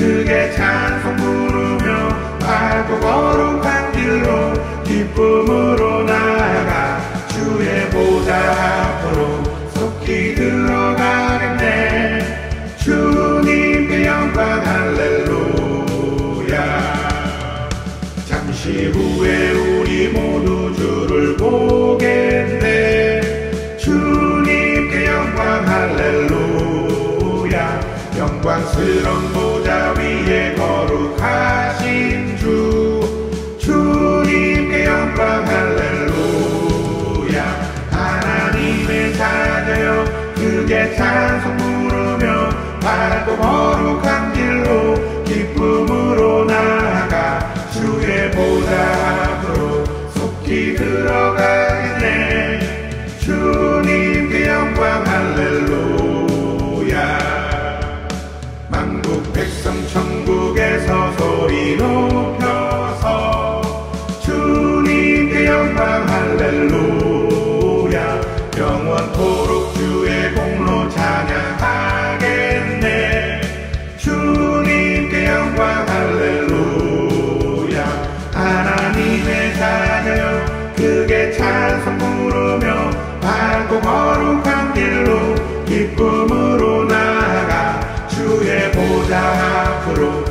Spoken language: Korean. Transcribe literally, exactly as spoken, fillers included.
크게 찬송 부르며 밝고 거룩한 길로 기쁨으로 나아가 주의 보좌 앞으로 속히 들어가겠네. 주님께 영광 할렐루야. 잠시 후에 우리 모두 주를 보겠네. 주님께 영광 할렐루야. 영광스러운 보좌 위에 거룩하신 주, 주님께 영광 할렐루야. 하나님의 자녀여 크게 찬송 부르며 밝고 거룩한 길로 기쁨으로 나아가 주의 보좌 앞으로 속히 들어가겠네. 주님께 영광 할렐루야. 만국 백성 천국에서 소리 높여서 주님께 영광 할렐루야. 영원토록 주의 공로 찬양하겠네. 주님께 영광 할렐루야. 하나님의 자녀여 크게 찬송 부르며 밝고 거룩한 길로 기쁨으로 나아가 주의 보좌 앞으로